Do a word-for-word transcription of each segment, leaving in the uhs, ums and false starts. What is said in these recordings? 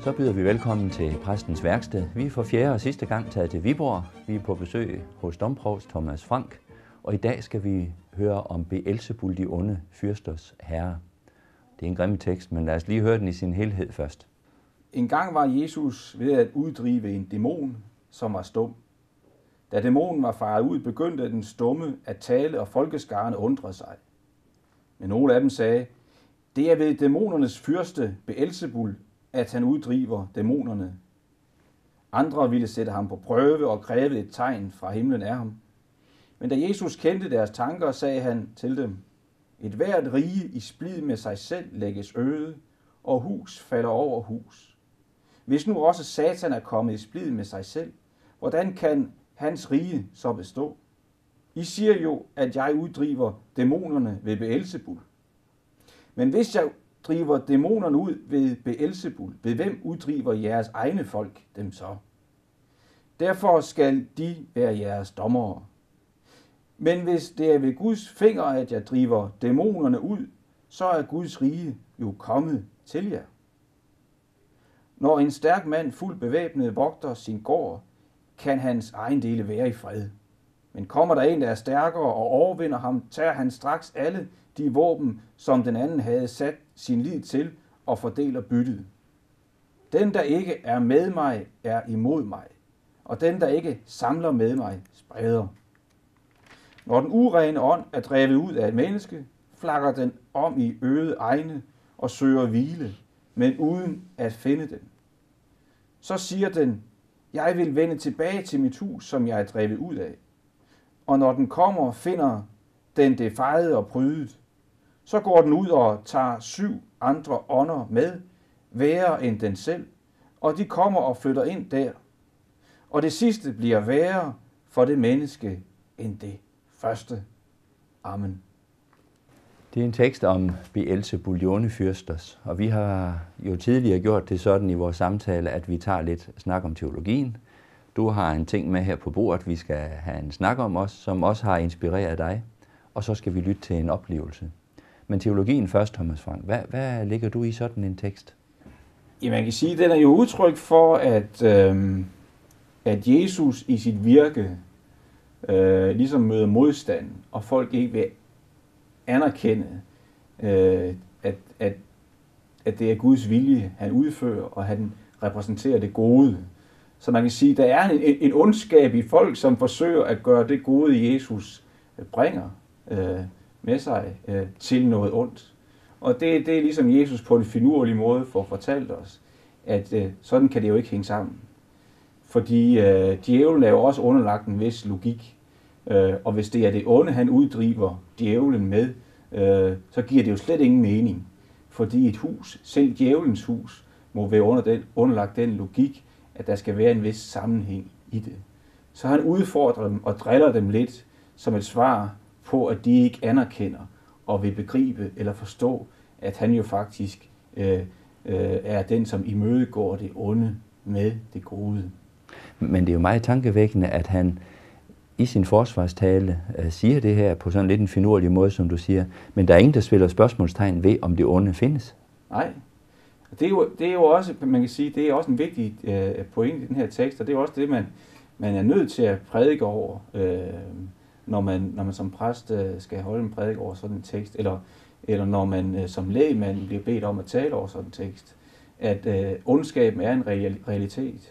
Så byder vi velkommen til Præstens Værksted. Vi er for fjerde og sidste gang taget til Viborg. Vi er på besøg hos domprovst Thomas Frank, og i dag skal vi høre om Beelzebul, de onde fyrsters herre. Det er en grim tekst, men lad os lige høre den i sin helhed først. En gang var Jesus ved at uddrive en dæmon, som var stum. Da dæmonen var faret ud, begyndte den stumme at tale, og folkeskarne undrede sig. Men nogle af dem sagde, det er ved dæmonernes fyrste Beelzebul, at han uddriver dæmonerne. Andre ville sætte ham på prøve og kræve et tegn fra himlen af ham. Men da Jesus kendte deres tanker, sagde han til dem, et hvert rige i splid med sig selv lægges øde, og hus falder over hus. Hvis nu også Satan er kommet i splid med sig selv, hvordan kan hans rige så bestå? I siger jo, at jeg uddriver dæmonerne ved Beelzebul. Men hvis jeg driver dæmonerne ud ved Beelzebul, ved hvem uddriver jeres egne folk dem så? Derfor skal de være jeres dommere. Men hvis det er ved Guds finger, at jeg driver dæmonerne ud, så er Guds rige jo kommet til jer. Når en stærk mand fuldt bevæbnet vogter sin gård, kan hans ejendele være i fred. Men kommer der en, der er stærkere og overvinder ham, tager han straks alle de våben, som den anden havde sat sin lid til, og fordeler byttet. Den, der ikke er med mig, er imod mig, og den, der ikke samler med mig, spreder. Når den urene ånd er drevet ud af et menneske, flakker den om i øde egne og søger hvile, men uden at finde den. Så siger den, jeg vil vende tilbage til mit hus, som jeg er drevet ud af. Og når den kommer, finder den det fejede og prydet. Så går den ud og tager syv andre ånder med, værre end den selv, og de kommer og flytter ind der. Og det sidste bliver værre for det menneske end det første. Amen. Det er en tekst om Beelzebul, de onde fyrsters, og vi har jo tidligere gjort det sådan i vores samtale, at vi tager lidt snak om teologien. Du har en ting med her på bordet, vi skal have en snak om os, som også har inspireret dig, og så skal vi lytte til en oplevelse. Men teologien først, Thomas Frank. Hvad, hvad ligger du i sådan en tekst? Ja, man kan sige, at den er jo udtryk for, at, øh, at Jesus i sit virke øh, ligesom møder modstand, og folk ikke vil anerkende, øh, at, at, at det er Guds vilje, han udfører, og han repræsenterer det gode. Så man kan sige, at der er en, en ondskab i folk, som forsøger at gøre det gode, Jesus bringer øh, med sig, øh, til noget ondt. Og det, det er ligesom Jesus på en finurlig måde får fortalt os, at øh, sådan kan det jo ikke hænge sammen. Fordi øh, djævlen er jo også underlagt en vis logik. Øh, og hvis det er det onde, han uddriver djævlen med, øh, så giver det jo slet ingen mening. Fordi et hus, selv djævelens hus, må være under den, underlagt den logik, at der skal være en vis sammenhæng i det. Så han udfordrer dem og driller dem lidt som et svar på, at de ikke anerkender og vil begribe eller forstå, at han jo faktisk øh, øh, er den, som imødegår det onde med det gode. Men det er jo meget tankevækkende, at han i sin forsvarstale øh, siger det her på sådan lidt en finurlig måde, som du siger. Men der er ingen, der spiller spørgsmålstegn ved, om det onde findes. Nej. Det er, jo, det er jo også, man kan sige, det er også en vigtig øh, pointe i den her tekst, og det er også det, man, man er nødt til at prædike over, øh, når, man, når man som præst øh, skal holde en prædik over sådan en tekst, eller, eller når man øh, som lægmand bliver bedt om at tale over sådan en tekst, at øh, ondskaben er en real, realitet.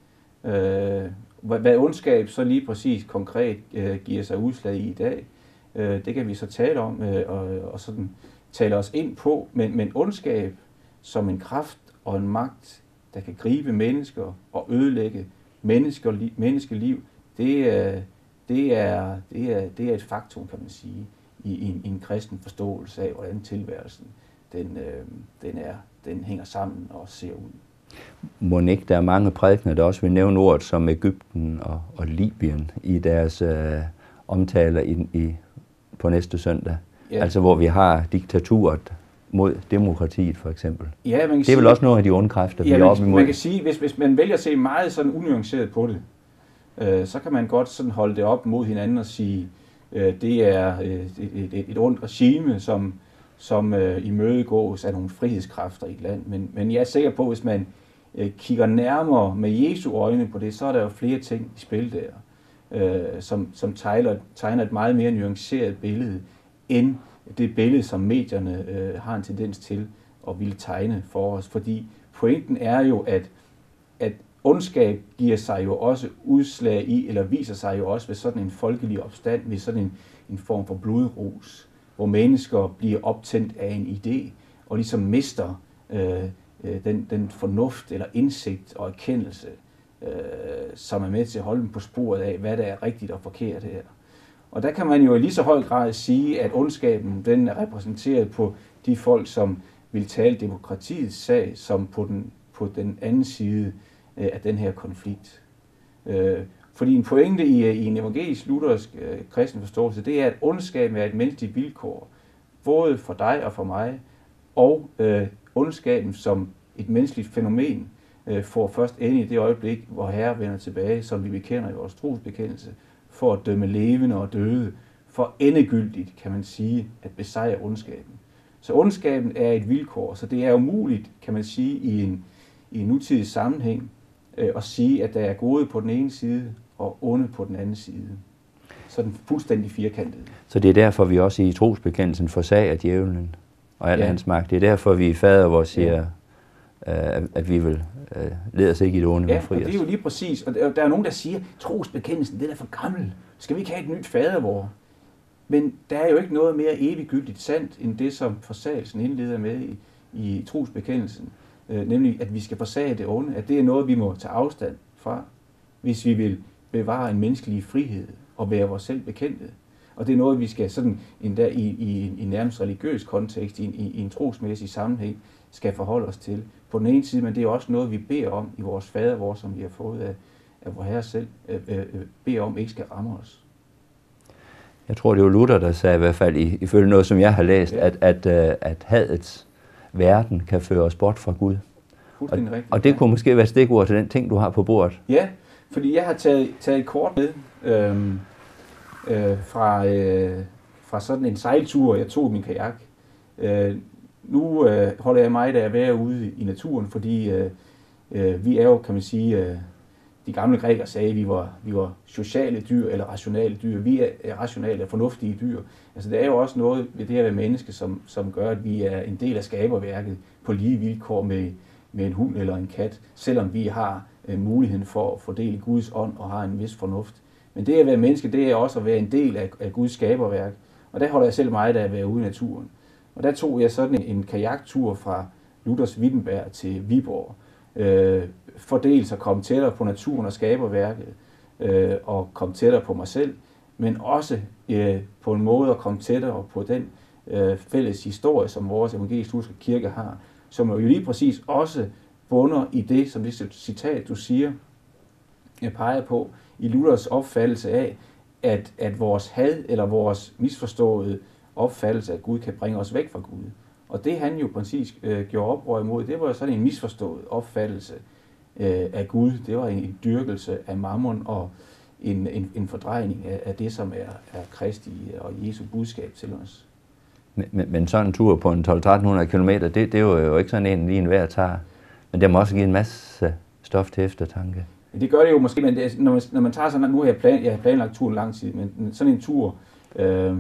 Øh, hvad, hvad ondskab så lige præcis konkret øh, giver sig udslag i i dag, øh, det kan vi så tale om, øh, og, og sådan tale os ind på, men, men ondskab som en kraft og en magt, der kan gribe mennesker og ødelægge mennesker, menneskeliv, det er, det, er, det, er, det er et faktum, kan man sige, i, i, en, i en kristen forståelse af, hvordan tilværelsen den, øh, den, er, den hænger sammen og ser ud. Mon ikke, der er mange prædikener, der også vil nævne ordet som Egypten og, og Libyen i deres øh, omtaler i, i, på næste søndag. Ja. Altså hvor vi har diktaturet mod demokratiet for eksempel. Ja, man kan det er vel sige, også nogle af de onde kræfter, ja, vi er oppe imod. Man kan sige, hvis, hvis man vælger at se meget sådan unuanceret på det, øh, så kan man godt sådan holde det op mod hinanden og sige, øh, det er øh, et, et, et ondt regime, som, som øh, imødegås af nogle frihedskræfter i et land. Men, men jeg er sikker på, hvis man øh, kigger nærmere med Jesu øjne på det, så er der jo flere ting i spil der, øh, som, som tegner, tegner et meget mere nuanceret billede, end det billede, som medierne øh, har en tendens til at ville tegne for os. Fordi pointen er jo, at, at ondskab giver sig jo også udslag i, eller viser sig jo også ved sådan en folkelig opstand, ved sådan en, en form for blodrus, hvor mennesker bliver optændt af en idé, og ligesom mister øh, den, den fornuft eller indsigt og erkendelse, øh, som er med til at holde dem på sporet af, hvad der er rigtigt og forkert her. Og der kan man jo i lige så høj grad sige, at ondskaben den er repræsenteret på de folk, som vil tale demokratiets sag, som på den, på den anden side øh, af den her konflikt. Øh, fordi en pointe i, i en evangelisk-luthersk øh, kristen forståelse, det er, at ondskaben er et menneskeligt vilkår, både for dig og for mig, og øh, ondskaben som et menneskeligt fænomen øh, får først ende i det øjeblik, hvor Herre vender tilbage, som vi bekender i vores trosbekendelse, for at dømme levende og døde, for endegyldigt, kan man sige, at besejre ondskaben. Så ondskaben er et vilkår, så det er umuligt, kan man sige, i en, i en nutidig sammenhæng, øh, at sige, at der er gode på den ene side, og onde på den anden side. Så den fuldstændig firkantet. Så det er derfor, vi også i trosbekendelsen forsager djævlen og al ja. hans magt. Det er derfor, vi i fader vores siger, ja. øh, at vi vil øh, lede os ikke i det onde, ja, men fri os. Ja, det er jo lige præcis. Og der er nogen, der siger, trosbekendelsen, det er for gammel. Skal vi ikke have et nyt fadervor? Men der er jo ikke noget mere eviggyldigt sandt, end det, som forsagelsen indleder med i, i trosbekendelsen. Øh, nemlig, at vi skal forsage det onde. At det er noget, vi må tage afstand fra, hvis vi vil bevare en menneskelig frihed og være vores selv bekendte. Og det er noget, vi skal sådan endda i, i, i nærmest religiøs kontekst, i, i, i en trosmæssig sammenhæng, skal forholde os til. På den ene side, men det er også noget, vi beder om i vores fadervor, som vi har fået af, af vor Herre selv, øh, øh, beder om ikke skal ramme os. Jeg tror, det var Luther, der sagde i hvert fald, ifølge noget, som jeg har læst, ja. at, at, at, at hadets verden kan føre os bort fra Gud. Og, og det kunne måske være stikord til den ting, du har på bordet. Ja, fordi jeg har taget, taget et kort med øhm, øh, fra, øh, fra sådan en sejltur, jeg tog i min kajak. Øh, nu øh, holder jeg mig der at være ude i naturen, fordi øh, øh, vi er jo, kan man sige, øh, de gamle grækere sagde, at vi var, vi var sociale dyr eller rationale dyr. Vi er rationale og fornuftige dyr. Altså, det er jo også noget ved det at være menneske, som, som gør, at vi er en del af skaberværket på lige vilkår med, med en hund eller en kat, selvom vi har øh, muligheden for at fordele Guds ånd og har en vis fornuft. Men det at være menneske, det er også at være en del af, af Guds skaberværk. Og der holder jeg selv meget af at være ude i naturen. Og der tog jeg sådan en, en kajaktur fra Luthers Wittenberg til Viborg. Øh, fordelt at komme tættere på naturen og skaberværket, øh, og komme tættere på mig selv, men også øh, på en måde at komme tættere på den øh, fælles historie, som vores evangelisk-lutherske kirke har, som jo lige præcis også bunder i det, som det citat, du siger, jeg peger på, i Luthers opfattelse af, at, at vores had eller vores misforståede opfattelse af Gud kan bringe os væk fra Gud. Og det han jo præcis øh, gjorde oprør imod, det var jo sådan en misforstået opfattelse øh, af Gud. Det var en, en dyrkelse af mammon og en, en, en fordrejning af, af det, som er, er Kristi og Jesu budskab til os. Men, men, men sådan en tur på en tolv til tretten hundrede kilometer, det, det er jo ikke sådan en lige en hver tager. Men det må også give en masse stof til eftertanke. Det gør det jo måske, men det, når, man, når man tager sådan, nu har jeg, plan, jeg har planlagt turen lang tid, men sådan en tur øh,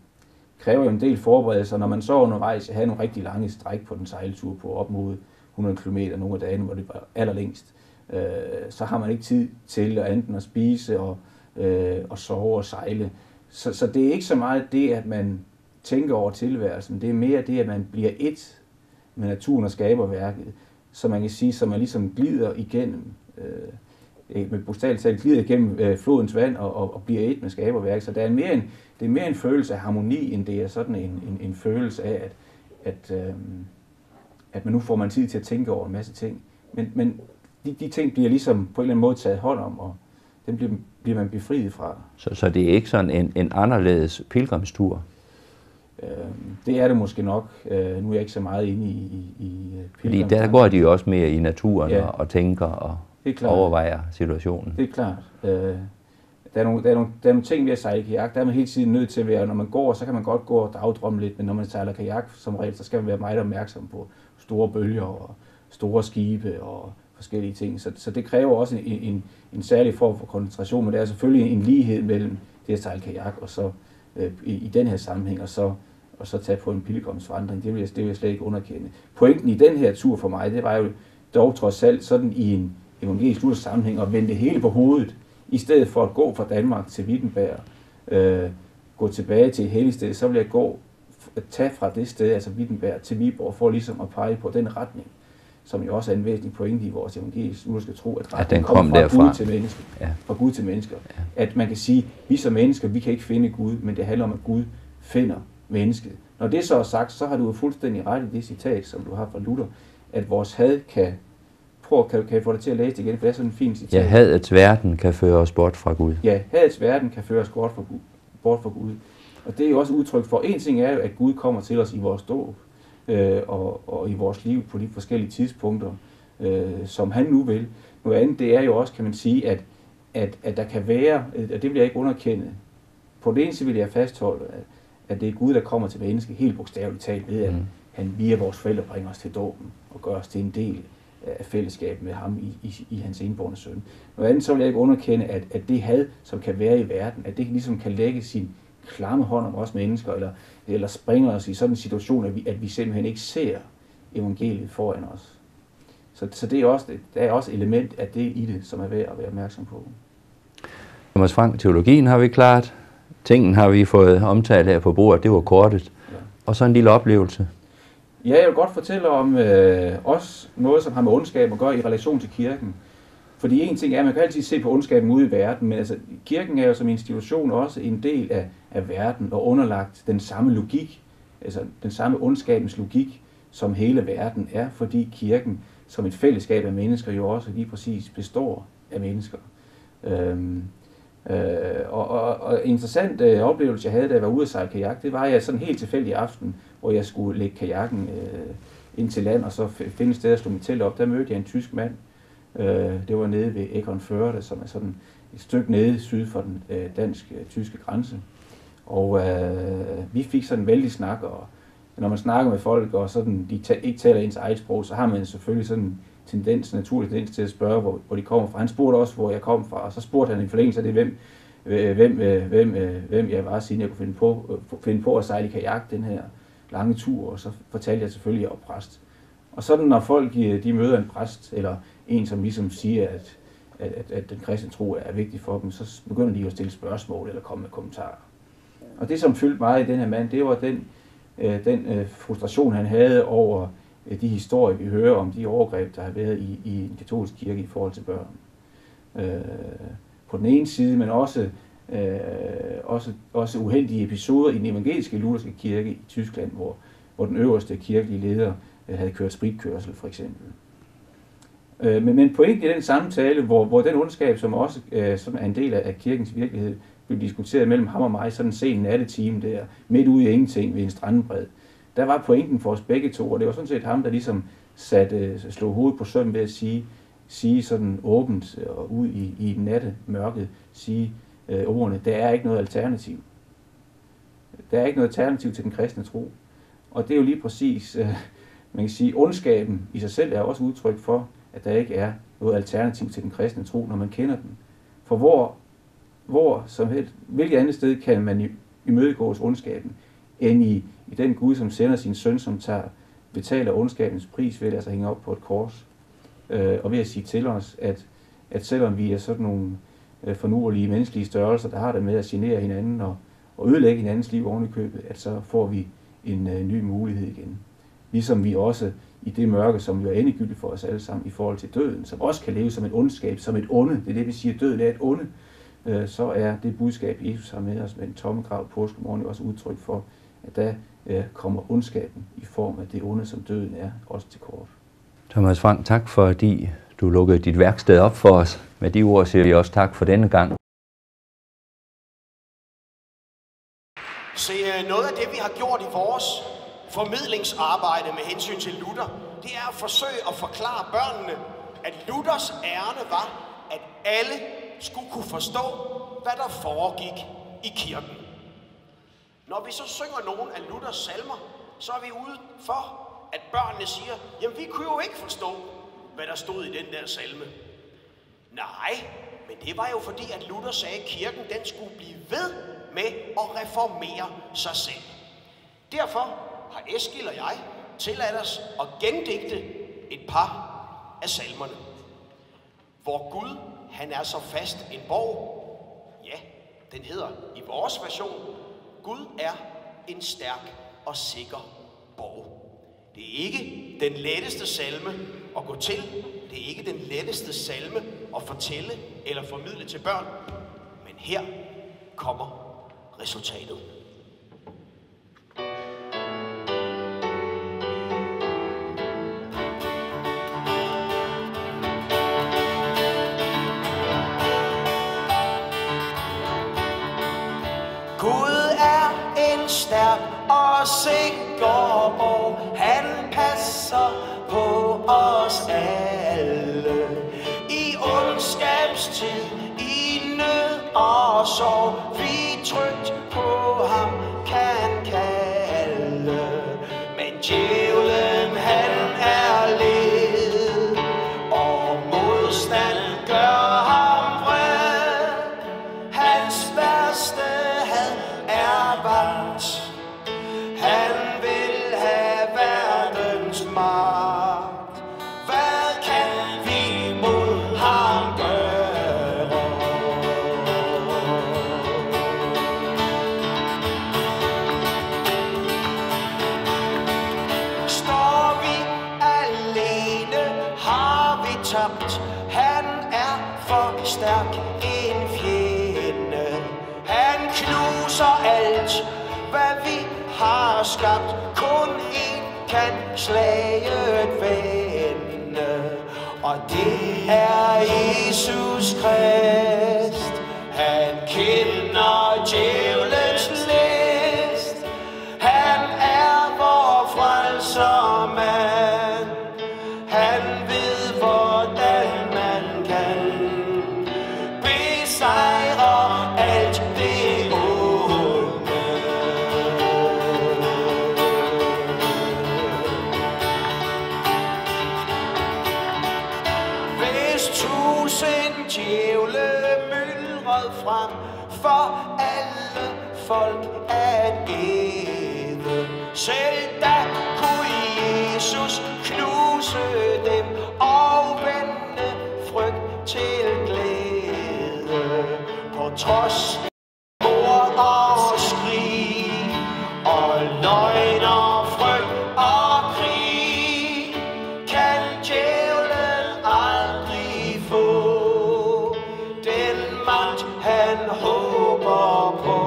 kræver jo en del forberedelser. Når man så undervejs havde nogle rigtig lange stræk på den sejltur på op mod hundrede kilometer, nogle af dagene, hvor det var allerlængst, øh, så har man ikke tid til at enten at spise og, øh, og sove og sejle. Så, så det er ikke så meget det, at man tænker over tilværelsen, det er mere det, at man bliver et med naturen og skaberværket, så man kan sige, så man ligesom glider igennem, øh, med bogstaveligt talt glider igennem øh, flodens vand og, og, og bliver et med skaberværket. Så der er mere en, det er mere en følelse af harmoni, end det er sådan en, en, en følelse af, at, at, øh, at man nu får man tid til at tænke over en masse ting. Men, men de, de ting bliver ligesom på en eller anden måde taget hånd om, og dem bliver, bliver man befriet fra. Så, så det er ikke sådan en, en anderledes pilgrimstur? Øh, det er det måske nok. Øh, nu er jeg ikke så meget inde i, i, i Fordi der går de jo også mere i naturen, ja, og, og tænker og overvejer situationen. Det er klart. Øh, der, er nogle, der, er nogle, der er nogle ting ved at sejle kajak. Der er man hele tiden nødt til at være, når man går, så kan man godt gå og dagdrømme lidt, men når man sejler kajak som regel, så skal man være meget opmærksom på store bølger og store skibe og forskellige ting. Så, så det kræver også en, en, en særlig form for koncentration, men der er selvfølgelig en lighed mellem det at sejle kajak og så øh, i, i den her sammenhæng, og så, og så tage på en pilgrimsvandring. Det vil, jeg, det vil jeg slet ikke underkende. Pointen i den her tur for mig, det var jo dog trods alt sådan i en evangelisk sammenhæng at vende det hele på hovedet, i stedet for at gå fra Danmark til Wittenberg, øh, gå tilbage til et helligsted, så vil jeg gå at tage fra det sted, altså Wittenberg til Viborg, for ligesom at pege på den retning, som jo også er en væsentlig pointe i vores evangelisk-lutherske tro, at retningen at den kommer kom fra derfra. Gud til mennesker. Ja. Fra Gud til mennesker. Ja. At man kan sige, vi som mennesker, vi kan ikke finde Gud, men det handler om, at Gud finder mennesket. Når det så er sagt, så har du jo fuldstændig ret i det citat, som du har fra Luther, at vores had kan... Prøv, kan, kan jeg få dig til at læse det igen, for det er sådan en fin citat. Ja, hadets verden kan føre os bort fra Gud. Ja, hadets verden kan føre os bort fra Gud. Bort fra Gud. Og det er jo også udtryk for, en ting er jo, at Gud kommer til os i vores dåb, øh, og, og i vores liv på de forskellige tidspunkter, øh, som han nu vil. Noget andet, det er jo også, kan man sige, at, at, at der kan være, og det vil jeg ikke underkende, på det ene side vil jeg fastholde, at, at det er Gud, der kommer til mennesket, helt bogstaveligt talt ved, at mm. han via vores forældre bringer os til dåben, og gør os til en del af fællesskab med ham i, i, i hans enbårne søn. Noget andet, så vil jeg ikke underkende, at, at det had, som kan være i verden, at det ligesom kan lægge sin klamme hånd om os mennesker, eller, eller springer os i sådan en situation, at vi, at vi simpelthen ikke ser evangeliet foran os. Så, så det er også, der er også et element af det i det, som er værd at være opmærksom på. Thomas Frank, teologien har vi klart, tingen har vi fået omtalt her på bordet, det var kortet, ja. Og så en lille oplevelse. Ja, jeg vil godt fortælle om øh, også noget, som har med ondskab at gøre i relation til kirken. Fordi en ting er, at man kan altid se på ondskaben ude i verden, men altså, kirken er jo som institution også en del af, af verden og underlagt den samme logik, altså den samme ondskabens logik, som hele verden er, fordi kirken som et fællesskab af mennesker jo også lige præcis består af mennesker. Øhm, øh, og, og, og en interessant øh, oplevelse, jeg havde, da jeg var ude at sejle kajak, det var, at jeg sådan helt tilfældig aften, hvor jeg skulle lægge kajakken øh, ind til land, og så finde et sted at slå mit telt op, der mødte jeg en tysk mand. Øh, det var nede ved Eckernförde, som er sådan et stykke nede syd for den øh, dansk-tyske grænse. Og øh, vi fik sådan en vældig snak, og når man snakker med folk, og sådan, de ta- ikke taler ens eget sprog, så har man selvfølgelig sådan en tendens, naturlig tendens til at spørge, hvor, hvor de kommer fra. Han spurgte også, hvor jeg kom fra, og så spurgte han i forlængelse af det, hvem, hvem, hvem, hvem jeg var, siden jeg kunne finde på, finde på at sejle i kajak den her lange tur, og så fortalte jeg selvfølgelig, at jeg var præst. Og sådan, når folk de møder en præst, eller en, som ligesom siger, at, at, at, at den kristne tro er vigtig for dem, så begynder de jo at stille spørgsmål eller komme med kommentarer. Og det, som fyldte mig i den her mand, det var den, øh, den øh, frustration, han havde over øh, de historier, vi hører om de overgreb, der har været i, i en katolsk kirke i forhold til børn. Øh, på den ene side, men også, øh, også, også uheldige episoder i den evangeliske lutherske kirke i Tyskland, hvor, hvor den øverste kirkelige leder øh, havde kørt spritkørsel, for eksempel. Øh, men, men pointen i den samtale, hvor, hvor den ondskab, som også øh, som er en del af, af kirkens virkelighed, blev diskuteret mellem ham og mig, sådan en sen nattetime der, midt ude i ingenting ved en strandbred. Der var pointen for os begge to, og det var sådan set ham, der ligesom satte, slog hovedet på søm ved at sige, sige sådan åbent og ud i, i nattemørket, sige øh, ordene, der er ikke noget alternativ. Der er ikke noget alternativ til den kristne tro. Og det er jo lige præcis, øh, man kan sige, ondskaben i sig selv er også udtryk for, at der ikke er noget alternativ til den kristne tro, når man kender den. For hvor, hvor som helst, hvilket andet sted kan man imødegås ondskaben, end i, i den Gud, som sender sin søn, som tager, betaler ondskabens pris ved at altså hænge op på et kors, øh, og ved at sige til os, at, at selvom vi er sådan nogle øh, fornuerlige menneskelige størrelser, der har det med at genere hinanden og, og ødelægge hinandens liv oven i købet, at så får vi en øh, ny mulighed igen. Ligesom vi også i det mørke, som jo er endegyldigt for os alle sammen i forhold til døden, som også kan leve som et ondskab, som et onde, det er det, vi siger, døden er et onde, øh, så er det budskab, Jesus har med os med en tomme grav påskemorgen, også udtryk for, at der øh, kommer ondskaben i form af det onde, som døden er, også til kort. Thomas Frank, tak fordi du lukkede dit værksted op for os. Med de ord siger vi også tak for denne gang. Se, noget af det, vi har gjort i vores formidlingsarbejde med hensyn til Luther, det er at forsøge at forklare børnene, at Luthers ærne var, at alle skulle kunne forstå, hvad der foregik i kirken. Når vi så synger nogle af Luthers salmer, så er vi ude for, at børnene siger, jamen vi kunne jo ikke forstå, hvad der stod i den der salme? Nej, men det var jo fordi, at Luther sagde, at kirken den skulle blive ved med at reformere sig selv. Derfor har Eskild og jeg tilladt os at gendigte et par af salmerne. Hvor Gud, han er så fast en borg. Ja, den hedder i vores version, Gud er en stærk og sikker borg. Det er ikke den letteste salme at gå til. Det er ikke den letteste salme at fortælle eller formidle til børn. Men her kommer resultatet. Gud er en stærk og sikker borg. Han passer på os alle. I ondskabstid, i nød og sorg, vi trygt på ham kan kalde. Men djævlen han er led, og modstand gør ham vred. Hans værste had er vagt. Han vil have verdens magt. Hvad kan vi mod ham gøre? Står vi alene, har vi tabt. Han er for stærk en fjende. Han knuser alt, hvad vi har skabt. Kun en kan slaget vende, og det er Jesus Krist. Han kender djævelens list. Han er vor frelsermand. Han ved, hvordan man kan besejre alt det onde. Hvis tusind djævle myldrede frem for alle folk at æde, selv da kunne Jesus knuse dem og vende frygt til glæde. På trods ord og skrig og løgn og frygt og krig, kan djævlen aldrig få den magt han håber på.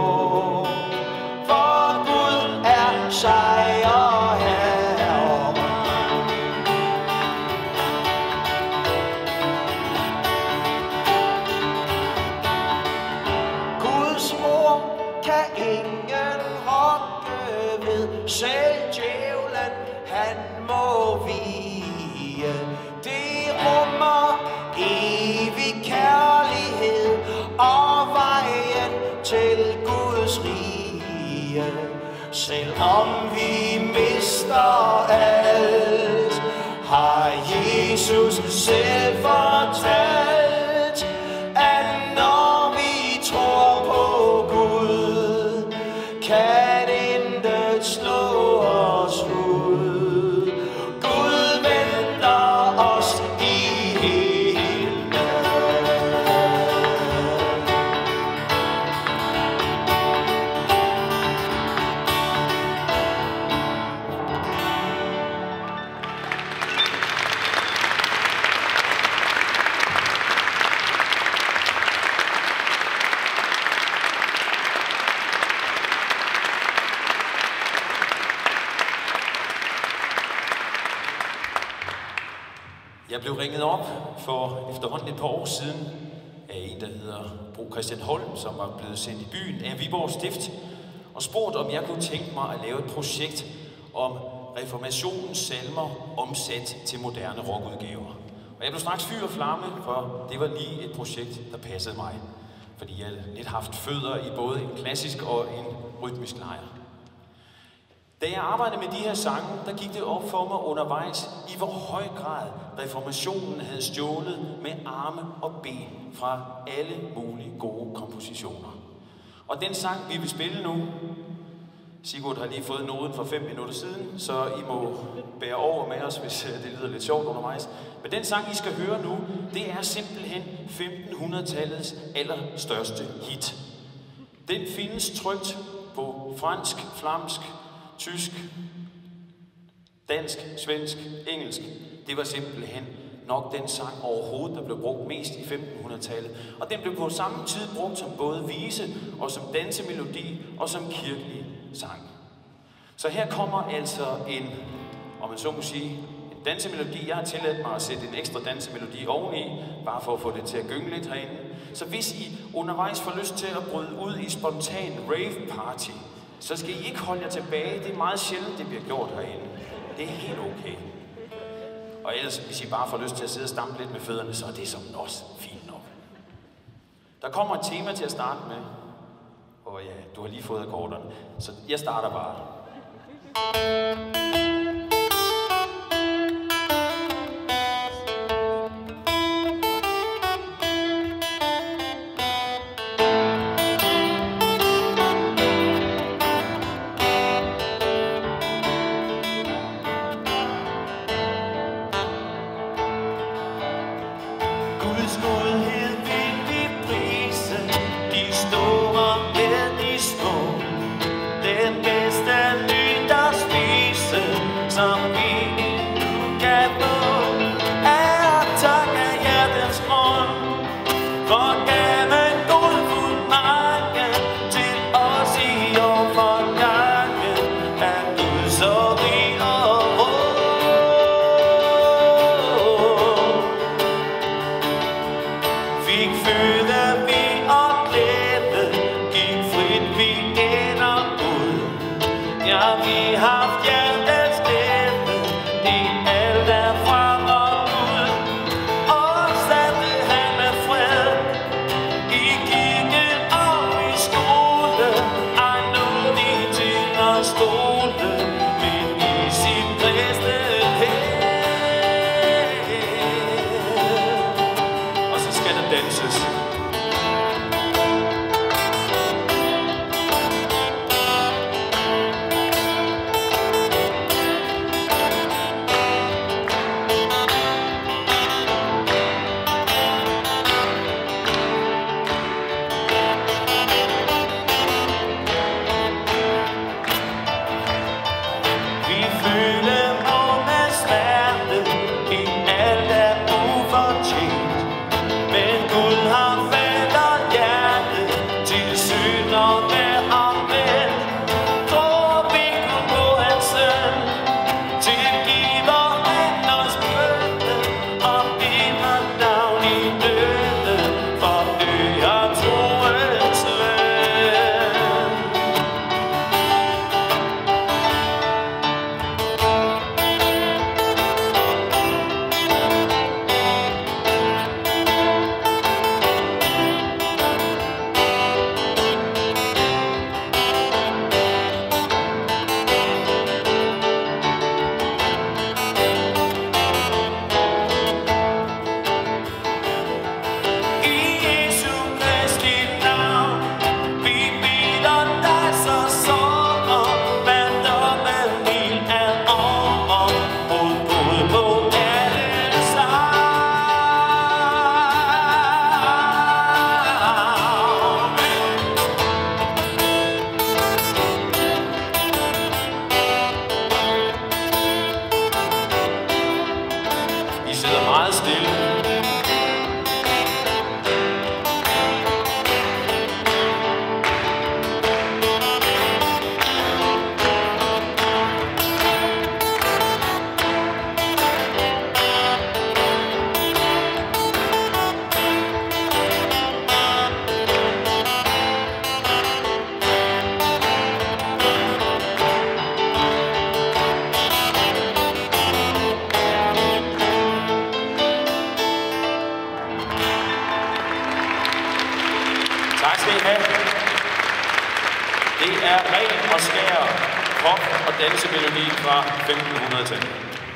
For Gud er sejrherre. Guds ord kan ingen rokke ved. Selv djævlen han må vige. Det rummer evig kærlighed og vejen til Guds rige. Selvom vi mister alt, har Jesus selv fortalt, at når vi tror på Gud, kan intet slå os ud. Gud venter os i himlen. Jeg blev ringet op for efterhånden et par år siden af en, der hedder Bo Christian Holm, som var blevet sendt i byen af Viborg Stift, og spurgt, om jeg kunne tænke mig at lave et projekt om reformationens salmer omsat til moderne rockudgaver. Og jeg blev straks fyr og flamme, for det var lige et projekt, der passede mig. Fordi jeg havde lidt haft fødder i både en klassisk og en rytmisk lejr. Da jeg arbejdede med de her sange, der gik det op for mig undervejs, i hvor høj grad reformationen havde stjålet med arme og ben fra alle mulige gode kompositioner. Og den sang, vi vil spille nu, Sigurd har lige fået noden for fem minutter siden, så I må bære over med os, hvis det lyder lidt sjovt undervejs. Men den sang, I skal høre nu, det er simpelthen femten hundrede-tallets allerstørste hit. Den findes trykt på fransk, flamsk, tysk, dansk, svensk, engelsk. Det var simpelthen nok den sang overhovedet, der blev brugt mest i femten hundrede-tallet. Og den blev på samme tid brugt som både vise og som dansemelodi og som kirkelig sang. Så her kommer altså en, om man så må sige, en dansemelodi. Jeg har tilladt mig at sætte en ekstra dansemelodi oveni, bare for at få det til at gynge lidt herinde. Så hvis I undervejs får lyst til at bryde ud i spontan rave party, så skal I ikke holde jer tilbage. Det er meget sjældent, det bliver gjort herinde. Det er helt okay. Og ellers, hvis I bare får lyst til at sidde og stampe lidt med fødderne, så er det som også fint nok. Der kommer et tema til at starte med. Og ja, du har lige fået akkorderne. Så jeg starter bare. Det er ren og skær pop- og dansemelodi fra femtenhundredetallet.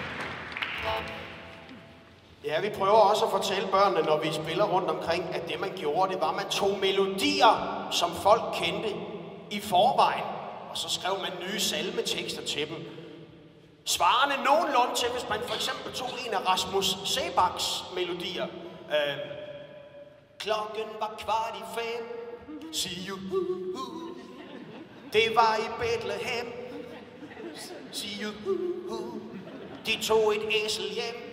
Ja, vi prøver også at fortælle børnene, når vi spiller rundt omkring, at det man gjorde, det var, at man tog melodier, som folk kendte i forvejen, og så skrev man nye salmetekster til dem. Svarende nogenlunde til, hvis man for eksempel tog en af Rasmus Sebaks melodier. Øh, Klokken var kvart i fem, see you, uh, uh. Det var i Bethlehem, see you, uh, uh. De tog et æsel hjem.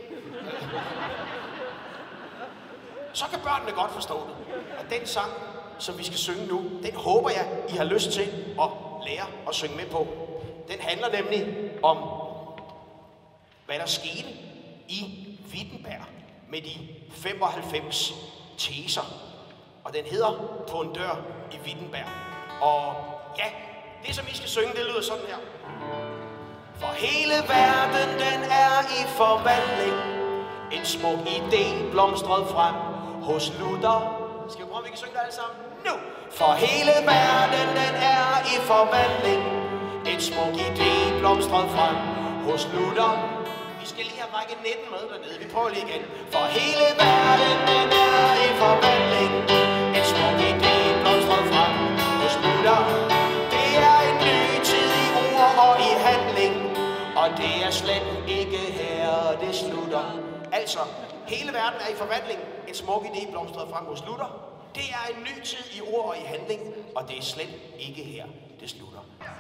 Så kan børnene godt forstå det. Og den sang, som vi skal synge nu, den håber jeg, I har lyst til at lære at synge med på. Den handler nemlig om, hvad der skete i Wittenberg med de femoghalvfems teser. Og den hedder På en dør i Wittenberg. Og ja, det som I skal synge, det lyder sådan her. For hele verden, den er i forvandling. En smuk idé blomstrede frem hos Luther. Skal vi prøve, om vi kan synge det alle sammen? Nu! For hele verden, den er i forvandling. En smuk idé blomstrede frem hos Luther. Vi skal lige have række nitten med dernede. Vi prøver lige igen. For hele verden, den er i forvandling. En smuk idé blomstrede frem hos Luther. Det er en ny tid i ord og i handling. Og det er slet ikke her, det slutter. Altså, hele verden er i forvandling. En smuk idé blomstrede frem hos Luther. Det er en ny tid i ord og i handling. Og det er slet ikke her, det slutter.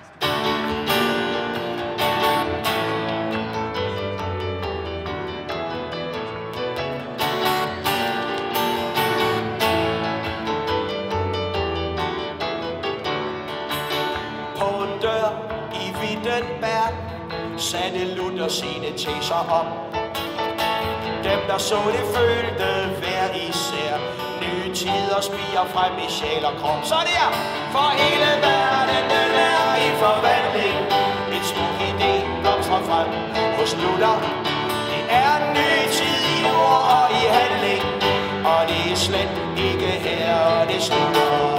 På en dør i Wittenberg satte Luther sine teser op. Dem, der så det, følte hver især. Nye tider spiger frem i sjæl og krop. Så det er, for hele verden, den er i forvandling. En smuk idé blomstrer frem hos Luther. Det er en ny tid i ord og i handling. Og det er slet ikke her, det slutter.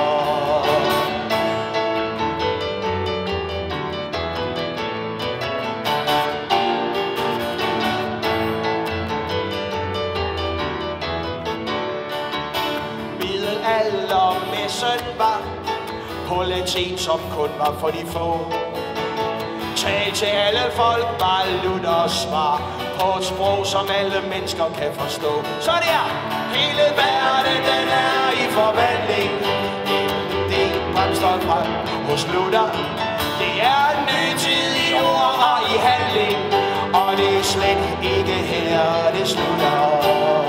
Var på latin, som kun var for de få. Tal til alle folk var Luthers svar på et sprog, som alle mennesker kan forstå. Så det er, hele verden, den er i forvandling. Det blomstrer frem hos Luther. Det er en ny tid i ord og i handling. Og det er slet ikke her, det slutter.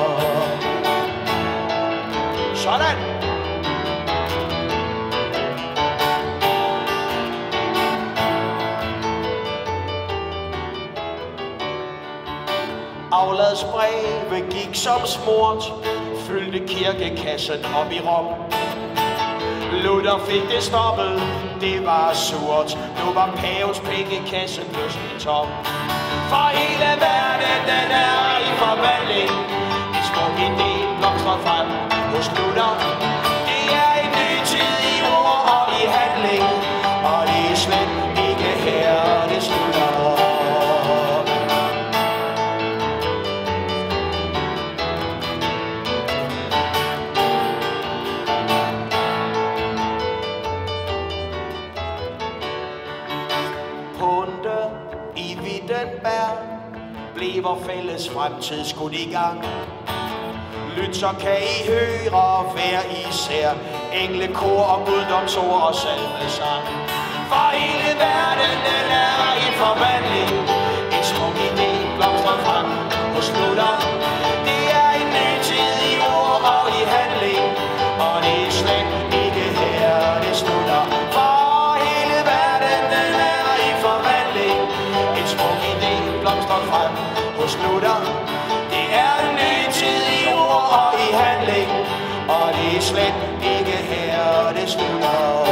Sådan. Afladsbreve gik som smurt, fyldte kirkekassen op i Rom. Luther fik det stoppet, det var surt. Nu var pavens pengekasse pludselig tom. For hele verden, den er i forvandling. En smuk idé blomstrer frem hos Luther. Det er en ny tid i ord og i handling. Og det er slet ikke her, det slutter. Blev vor fælles fremtid skudt i gang. Lyt, så kan I høre hver især englekor og guddomsord og salmesang. For hele verden, den er i forvandling. En smuk idé blomstrer frem hos Luther. Det er en ny tid i ord og i handling. Og det er slet ikke her, det slutter. For hele verden, den er i forvandling. En smuk idé blomstrer frem hos Luther. Det er en ny tid i ord og i handling. Og det er slet ikke her, det slutter.